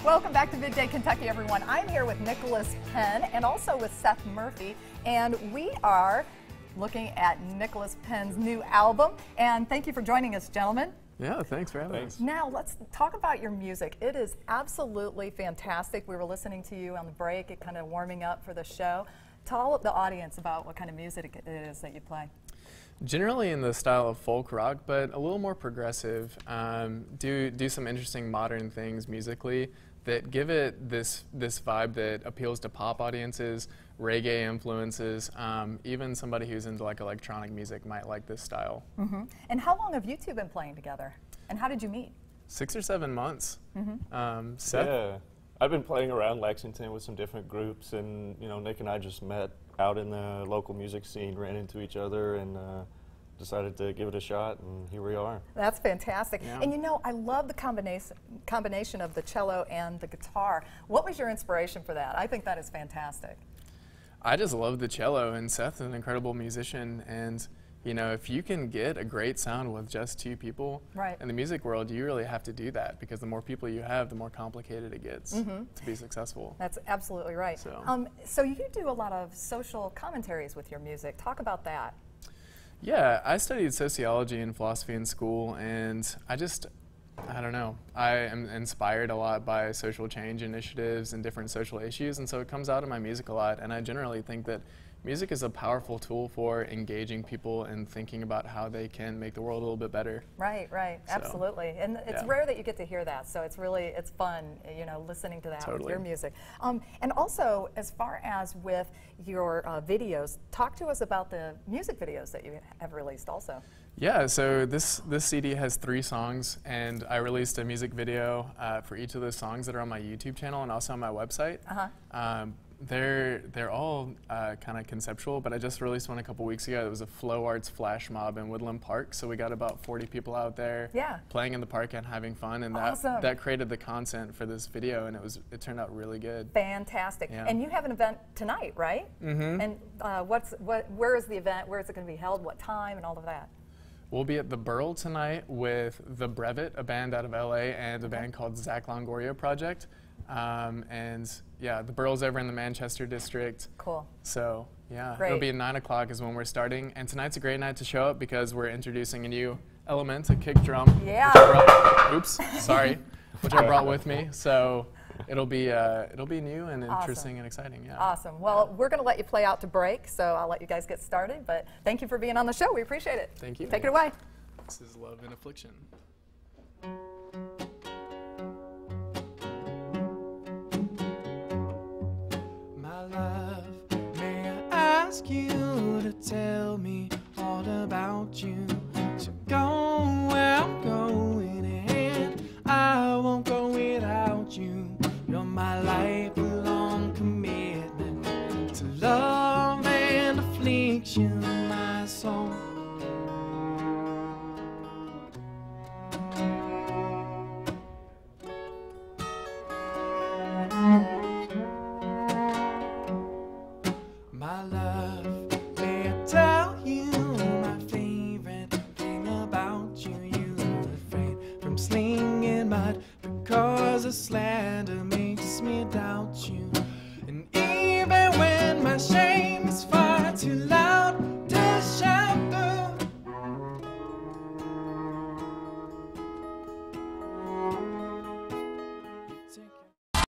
Welcome back to Midday Kentucky, everyone. I'm here with Nicholas Penn and also with Seth Murphy, and we are looking at Nicholas Penn's new album. And thank you for joining us, gentlemen. Yeah, thanks for having us. Now, let's talk about your music. It is absolutely fantastic. We were listening to you on the break, it kind of warming up for the show. Tell the audience about what kind of music it is that you play. Generally in the style of folk rock, but a little more progressive. Do some interesting modern things musically that give it this vibe that appeals to pop audiences, reggae influences. Even somebody who's into like electronic music might like this style. Mm-hmm. And how long have you two been playing together? And how did you meet? 6 or 7 months. Mm-hmm. Seth? Yeah, I've been playing around Lexington with some different groups, and Nick and I just met out in the local music scene, ran into each other, and decided to give it a shot, and here we are. That's fantastic. Yeah. And I love the combination of the cello and the guitar. What was your inspiration for that? I think that is fantastic. I just love the cello, and Seth's an incredible musician, and if you can get a great sound with just 2 people, right, in the music world, you really have to do that, because the more people you have, the more complicated it gets to be successful. That's absolutely right. So you do a lot of social commentaries with your music. Talk about that. Yeah, I studied sociology and philosophy in school, and I don't know, I am inspired a lot by social change initiatives and different social issues, and so it comes out in my music a lot, and I generally think that music is a powerful tool for engaging people and thinking about how they can make the world a little bit better. Right, right, absolutely. And it's rare that you get to hear that, so it's fun, listening to that with your music. And also, as far as with your videos, talk to us about the music videos that you have released also. Yeah, so this CD has 3 songs, and I released a music video for each of those songs that are on my YouTube channel and also on my website. They're all kind of conceptual, but I just released one a couple weeks ago. It was a Flow Arts flash mob in Woodland Park, so we got about 40 people out there playing in the park and having fun, and that created the content for this video, and it turned out really good. Fantastic. Yeah. And you have an event tonight, right? Mm-hmm. And where is the event? Where is it going to be held? What time? And all of that? We'll be at the Burl tonight with The Brevet, a band out of LA, and a band called Zach Longoria Project. And yeah, the Burl's over in the Manchester district. Cool. So yeah, Great. It'll be at 9 o'clock is when we're starting. And tonight's a great night to show up because we're introducing a new element, a kick drum. Yeah. Which I brought with me. So it'll be new and interesting and exciting. Yeah. Awesome. Well, we're going to let you play out to break, so I'll let you guys get started. But thank you for being on the show. We appreciate it. Thank you. Take it away. This is Love and Affliction. My love, may I ask you to tell me all about you? To go where I'm going, and I won't go without you. You're my lifelong commitment to love and affliction, my soul. My love, may I tell you my favorite thing about you? You refrain from slinging mud because a slap